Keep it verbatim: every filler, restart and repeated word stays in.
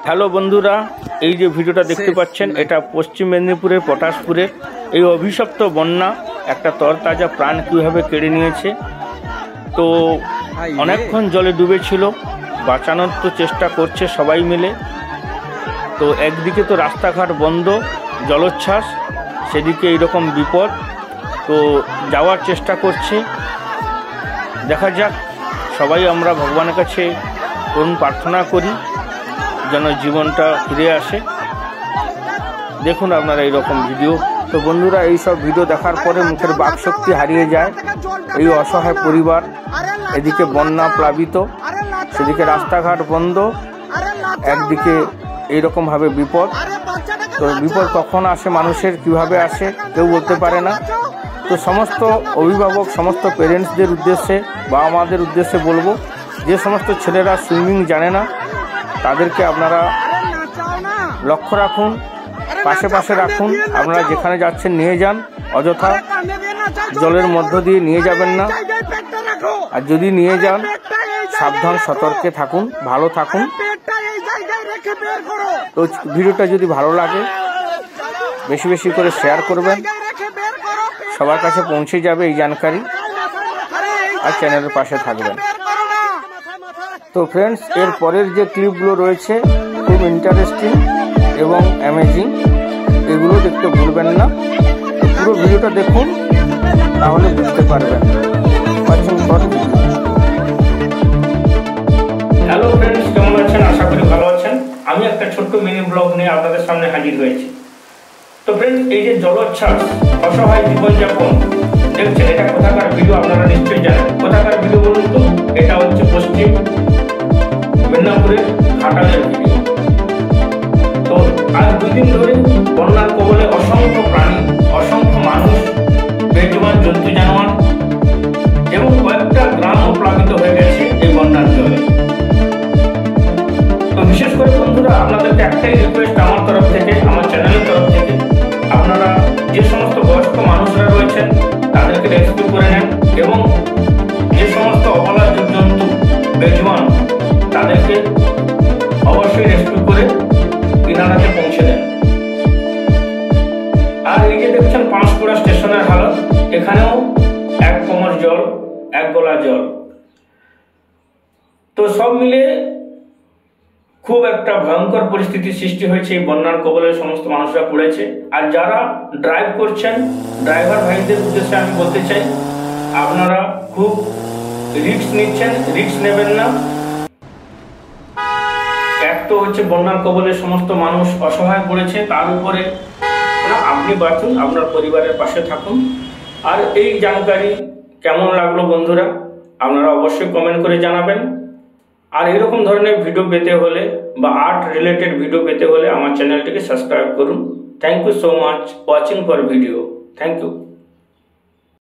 Hello বন্ধুরা, এই যে ভিডিওটা দেখতে পাচ্ছেন এটা পশ্চিম মেদিনীপুরের পটাশপুরে এই অভিশপ্ত বন্যা একটা তরতাজা প্রাণ কীভাবে কেড়ে নিয়েছে। তো অনেকক্ষণ জলে ডুবেছিল, বাঁচানোর তো চেষ্টা করছে সবাই মিলে। তো একদিকে তো রাস্তাঘাট বন্ধ, জলোচ্ছ্বাস, সেদিকে এইরকম বিপদ। তো যাওয়ার চেষ্টা করছে, দেখা যাক। সবাই আমরা ভগবানের কাছে করুণ প্রার্থনা করি যেন জীবনটা ফিরে আসে। দেখুন আপনারা এইরকম ভিডিও। তো বন্ধুরা, এই সব ভিডিও দেখার পরে মুখের বাকশক্তি হারিয়ে যায় এই অসহায় পরিবার। এদিকে বন্যা প্লাবিত, সেদিকে রাস্তাঘাট বন্ধ, একদিকে এইরকমভাবে বিপদ। তো বিপদ কখন আসে, মানুষের কিভাবে আসে কেউ বলতে পারে না। তো সমস্ত অভিভাবক, সমস্ত পেরেন্টসদের উদ্দেশ্যে, বাবা মাদের উদ্দেশ্যে বলবো, যে সমস্ত ছেলেরা সুইমিং জানে না তাদেরকে আপনারা লক্ষ্য রাখুন, পাশে পাশে রাখুন। আপনারা যেখানে যাচ্ছেন নিয়ে যান, অযথা জলের মধ্য দিয়ে নিয়ে যাবেন না। আর যদি নিয়ে যান, সাবধান সতর্কে থাকুন, ভালো থাকুন। তো ভিডিওটা যদি ভালো লাগে বেশি বেশি করে শেয়ার করবেন, সবার কাছে পৌঁছে যাবে এই জানকারি। আর চ্যানেলের পাশে থাকবেন। তো ফ্রেন্ডস, এর পরের যে ক্লিপগুলো রয়েছে খুব ইন্টারেস্টিং এবং অ্যামেজিং, এগুলো দেখতে ভুলবেন না। পুরো ভিডিওটা দেখুন, তাহলে বুঝতে পারবেন। হ্যালো ফ্রেন্ডস, কেমন আছেন? আশা করি ভালো আছেন। আমি একটা ছোট্ট মিনি ব্লগ নিয়ে আপনাদের সামনে হাজির হয়েছি। তো ফ্রেন্ডস, এই যে জলোচ্ছ্বাস, অসহায় জীবনযাপন দেখছেন, এটা কোথাকার ভিডিও আপনারা নিশ্চয়ই জানেন। কোথাকার ভিডিও বলুন তো? এটা হচ্ছে পশ্চিম মেদিনীপুরের ঘাটালের ভিডিও। তো আজ দুদিন ধরে বন্যার কবলে অসংখ্য প্রাণী, অসংখ্য মানুষ, বেজবান জন্তু জানোয়ার এবং কয়েকটা গ্রামও প্লাবিত হয়ে গেছে এই বন্যার জলে। তো বিশেষ করে বন্ধুরা, আপনাদেরকে একটাই রিকোয়েস্ট আমার তরফ থেকে, আমার চ্যানেলের তরফ থেকে, আপনারা যে সমস্ত বয়স্ক মানুষরা রয়েছেন তাদেরকে রেস্কিউ করে নেন এবং যে সমস্ত অবলা জীবজন্তু, বেজবান, তাদেরকে অবশ্যই রেস্কিউ করে কিনারাতে পৌঁছে দেন। আর এই যে দেখছেন পাঁশকুড়া স্টেশনের হালত, এখানেও এক কোমর জল, এক গলা জল। তো সব মিলে খুব একটা ভয়ঙ্কর পরিস্থিতির সৃষ্টি হয়েছে। এই বন্যার কবলে সমস্ত মানুষরা পড়েছে। আর যারা ড্রাইভ করছেন, ড্রাইভার ভাইদের উদ্দেশ্যে আমি বলতে চাই, আপনারা খুব রিস্ক নিচ্ছেন, রিস্ক নেবেন না। এক তো হচ্ছে বন্যার কবলে সমস্ত মানুষ অসহায় পড়েছে, তার উপরে আপনি বাঁচুন, আপনার পরিবারের পাশে থাকুন। আর এই জানকারি কেমন লাগলো বন্ধুরা, আপনারা অবশ্যই কমেন্ট করে জানাবেন। আর এরকম ধরনের ভিডিও পেতে হলে বা আর্ট রিলেটেড ভিডিও পেতে হলে আমার চ্যানেলটিকে সাবস্ক্রাইব করুন। Thank you so much watching for video. Thank you.